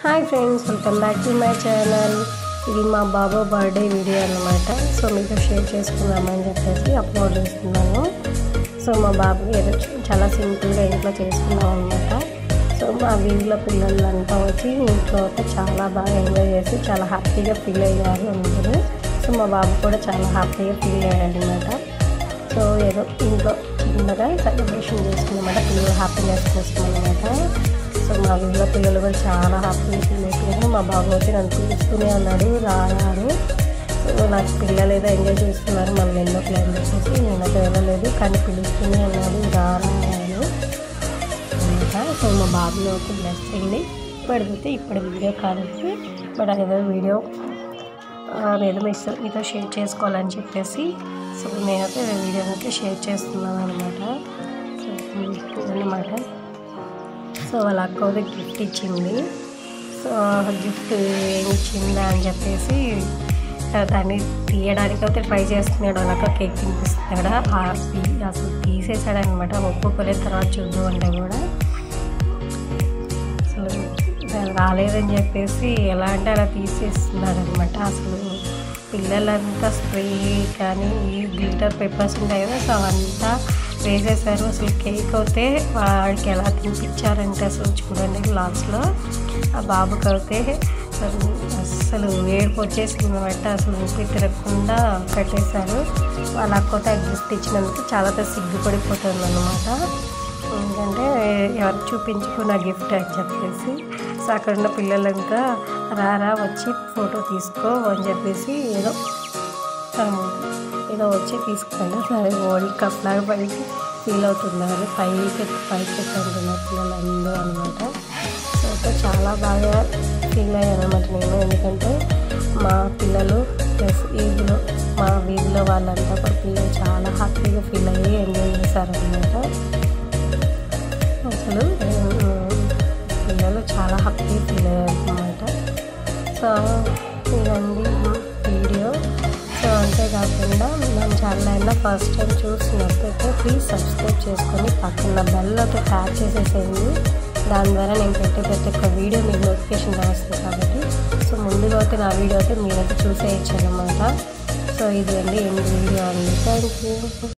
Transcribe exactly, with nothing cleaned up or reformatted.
Hi friends, welcome back to my channel. ఇది మా బాబు బర్త్డే వీడియో అన్నమాట. సో మీతో షేర్ చేసుకుందామని చెప్పేసి అప్లోడ్ చేస్తున్నాను. సో మా బాబు ఏదో చాలా సింపుల్గా ఇంట్లో చేసుకున్నాం అనమాట. సో మా వీధిలో పిల్లలంతా వచ్చి ఇంట్లో చాలా బాగా ఎంజాయ్ చేసి చాలా హ్యాపీగా ఫీల్ అయ్యారు అందరూ. సో మా బాబు కూడా చాలా హ్యాపీగా ఫీల్ అయ్యాడు అనమాట. సో ఏదో ఇంట్లో చిన్నగా సెలబ్రేషన్ చేసుకున్నమాట, పిల్లలు హ్యాపీనెస్ కోసం అనమాట. సో మా వీళ్ళ పిల్లలు కూడా చాలా హ్యాపీగా ఫీల్ అయిపోయారు. మా బాబు వచ్చి నన్ను పిలుస్తూనే ఉన్నాడు, రాయారు. సో నాకు పిల్లలు ఏదో ఎంజాయ్ చేస్తున్నారు, మనం ఎన్నో ప్లాన్ చేసేసి నేను అక్కడ వెళ్ళలేదు, కానీ పిలుస్తూనే ఉన్నాడు, రాయాను అనమాట. సో మా బాబుని ఒక బ్లెస్ చేయండి. ఇప్పటికైతే ఇప్పుడు వీడియో కాదు, బట్ అదేదో వీడియో ఏదో మీతో మీతో షేర్ చేసుకోవాలని చెప్పేసి సో నేనైతే వీడియో అయితే షేర్ చేస్తున్నాను అనమాట. సో అన్నమాట. సో వాళ్ళ అక్క అయితే గిఫ్ట్ ఇచ్చింది. సో గిఫ్ట్ ఏమి ఇచ్చిందా అని చెప్పేసి దాన్ని తీయడానికి అయితే ట్రై చేస్తున్నాడు. వాళ్ళ కేక్ తినిపిస్తున్నాడు, అసలు తీసేసాడు అనమాట. ఒప్పుకోలేదు, తర్వాత చూద్దాం అంటే కూడా అసలు రాలేదని చెప్పేసి ఎలా అంటే అలా తీసేస్తున్నాడు అనమాట. అసలు పిల్లలంతా స్ప్రే కానీ ఈ గ్లిటర్ పేపర్స్ ఉంటాయి కదా, సో అవంతా వేసేసారు. అసలు కేక్ అయితే వాడికి ఎలా తినిపించారంటే అసలు చూడండి, లాస్ట్లో ఆ బాబుకి అయితే అసలు ఏడుపు వచ్చేసింది అనమాట. అసలు ఊపి తిరగకుండా పెట్టేశారు. వాళ్ళ అక్కతో గిఫ్ట్ ఇచ్చినందుకు చాలా సిగ్గుపడిపోతుంది అనమాట. ఎందుకంటే ఎవరు చూపించుకున్న గిఫ్ట్ అని చెప్పేసి. సో అక్కడ ఉన్న పిల్లలంతా రారా వచ్చి ఫోటో తీసుకో అని చెప్పేసి ఏదో ఏదో వచ్చి తీసుకున్నాను. సరే వరల్డ్ కప్ లాగా పైకి ఫీల్ అవుతున్నారు, పైకి పైకి అంటున్నారు పిల్లలందరూ అనమాట. సో అయితే చాలా బాగా ఫీల్ అయ్యాను అనమాట నేను, ఎందుకంటే మా పిల్లలు ప్లస్ వీధిలో మా వీధిలో వాళ్ళంతా కూడా పిల్లలు చాలా హ్యాపీగా ఫీల్ అయ్యి ఎంజాయ్ చేశారనమాట. అసలు పిల్లలు చాలా హ్యాపీ ఫీల్ అయ్యారు అనమాట. సో ఇదండి వీడియో. సో అంతేకాకుండా మన ఛానల్ అయినా ఫస్ట్ టైం చూసినట్టయితే ప్లీజ్ సబ్స్క్రైబ్ చేసుకొని పక్కన బెల్ అయితే ట్యాప్ చేసేసేయండి. దాని ద్వారా నేను పెట్టే ప్రతి ఒక్క వీడియో మీకు నోటిఫికేషన్ వస్తుంది కాబట్టి సో ముందుగా అయితే నా వీడియో అయితే మీరైతే చూసేయచ్చు అనమాట. సో ఇది అండి ఎన్ని వీడియో అండి. Thank you.